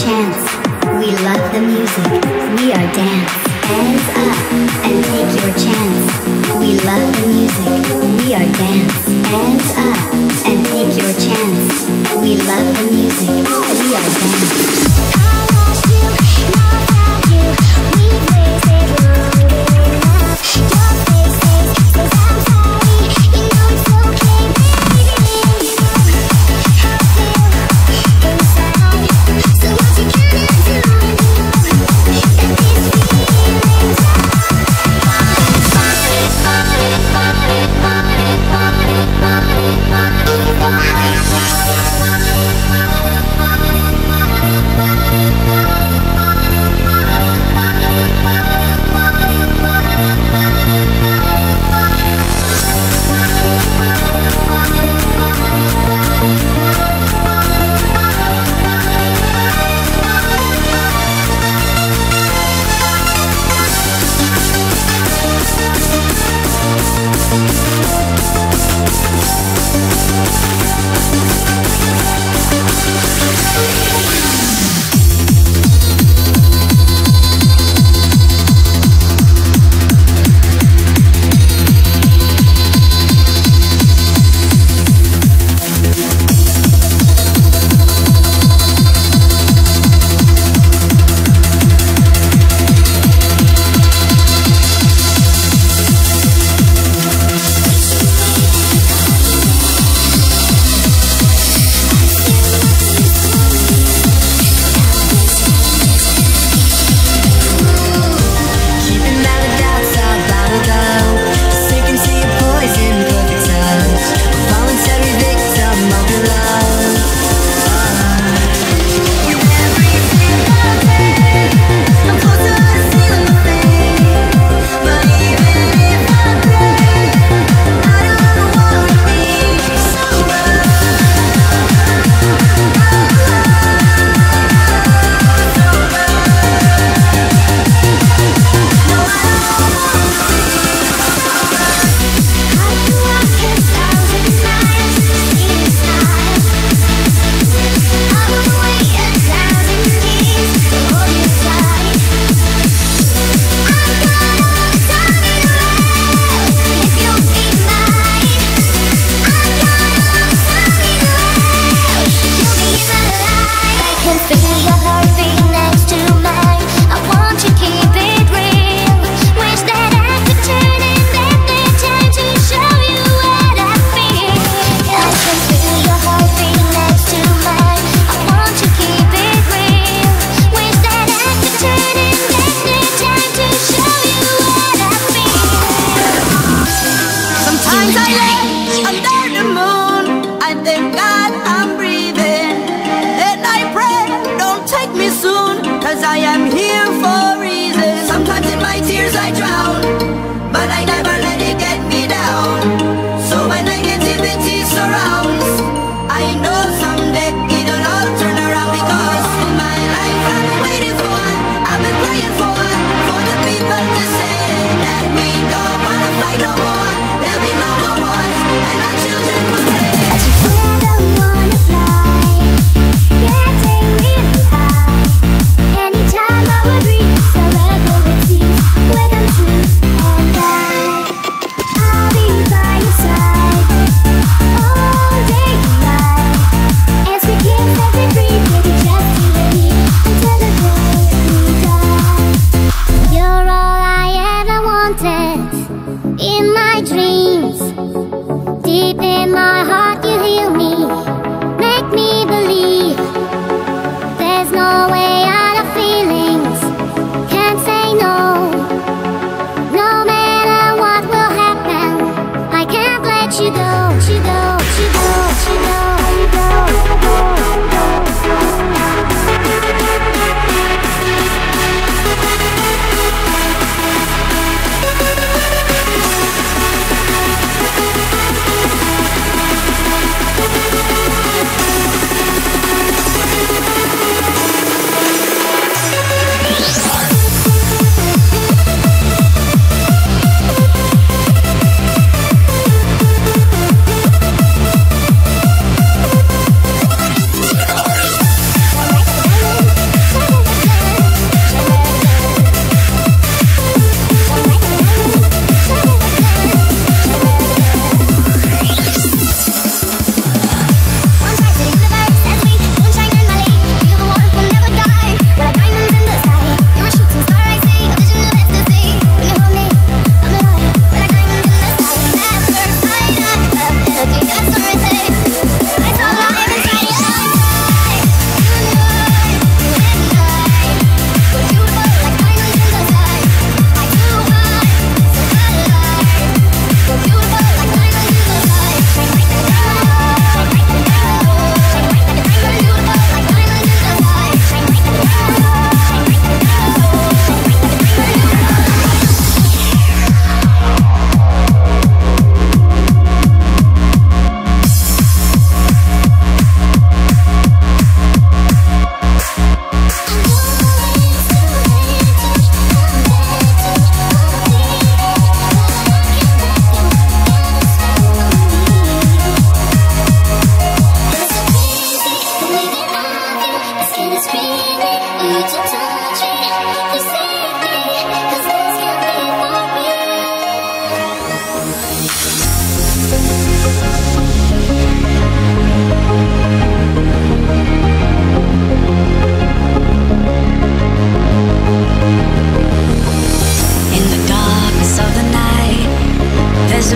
chance. We love the music. We are dance. Hands up and take your chance. We love the music. We are dance. Hands up and take your chance. We love the music. We are dance. I lost you, now found you. We wasted long enough. Your face says I'm sorry. You know it's okay, baby. How I feel inside. So what you gonna do? That these feelings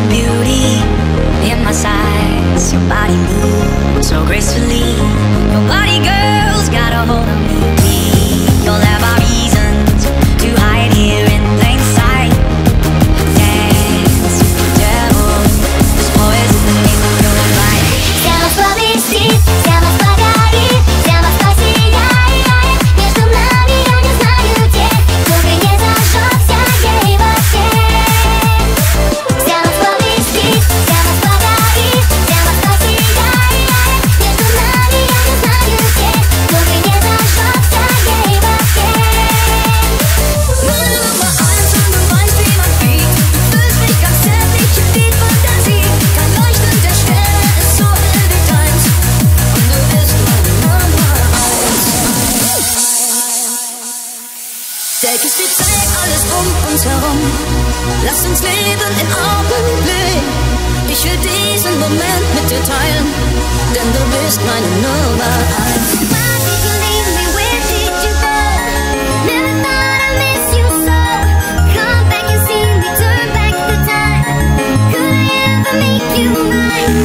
beauty in my sights. Your body moves so gracefully. Your body, girl's got a hold on me. You'll have our reasons to hide here in plain sight. Dance with the devil. This poison ain't no right. Siamo suavissimi, siamo spagati, siamo spicy, между нами я не знаю где, только не зажжётся ей во все. Siamo suavissimi, siamo spagati, siamo spicy, между нами я не знаю где, только не зажжётся ей во все. Running with my arms on the lines between my feet. Fühlst mich ganz zärtlich in die Fantasie. Kein Leuchten der Sterne ist so hell wie deins. Und du bist meine Nummer 1. Täglich die Zeit, alles um uns herum. Lass uns leben im Augenblick. Ich will diesen Moment mit dir teilen, denn du bist meine Nummer 1. Why did you leave me? Where did you go? Never thought I'd miss you so. Come back and see me, turn back the time. Could I ever make you mine?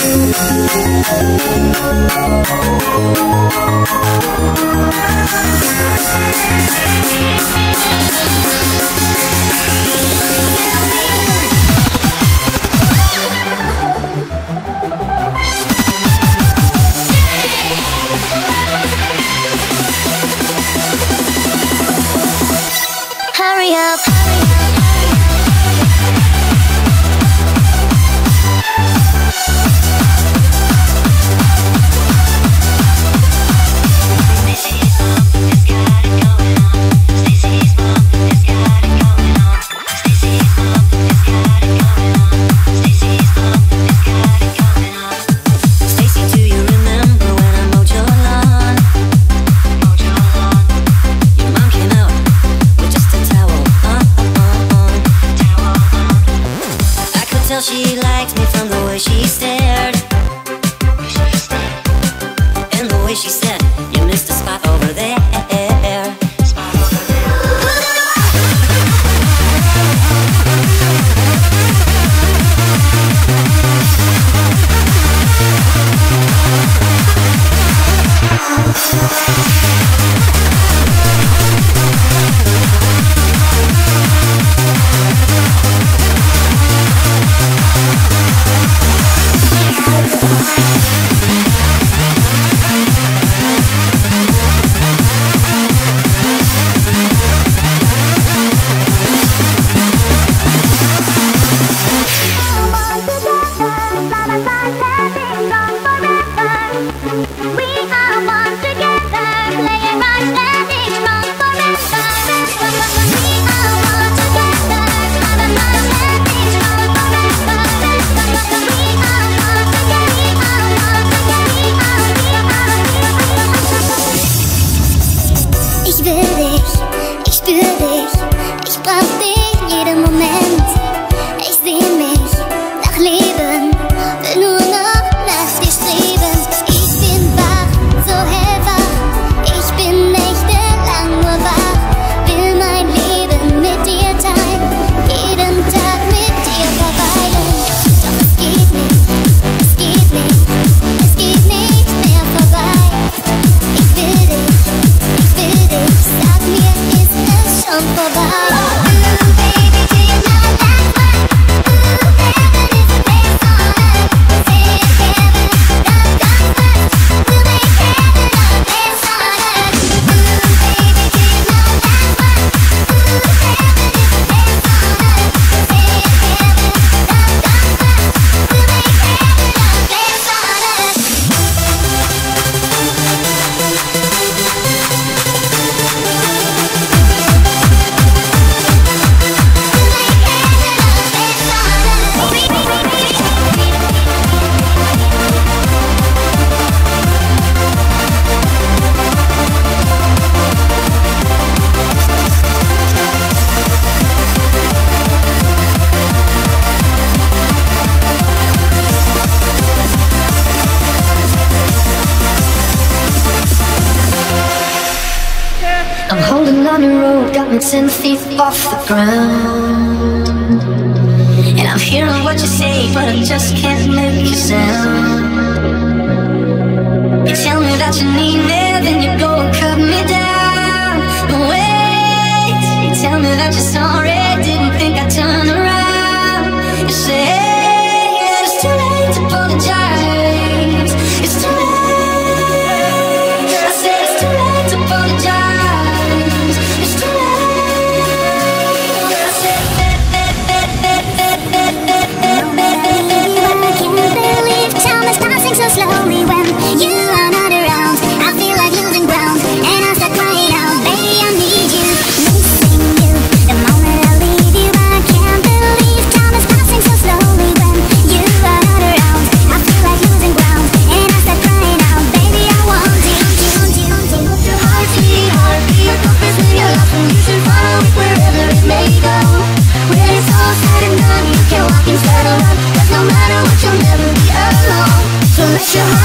Hurry up. She likes me from the way she stared, and the way she said, you missed a spot over there. I'm holding on the road, got me 10 feet off the ground, and I'm hearing what what you say, but I just can't make you sound. You tell me that you need me, then you go and cut me down. But wait, you tell me that you're sorry, didn't think I'd turn around. You say that it's too late to apologize. It's too late. I said it's too late to apologize. It's too late. I said I can't believe time is passing so slowly when you are not around. I feel like losing ground, and I start crying out, baby, I need you, missing you. The moment I leave you, I can't believe time is passing so slowly when you are not around. I feel like losing ground, and I start crying out, baby, I want you. Put your heart to your heart, be your compass when you're lost, and you should follow it wherever it may go. When it's all said and done, you can walk instead of run, 'cause no matter what, you'll never be alone. So let your heart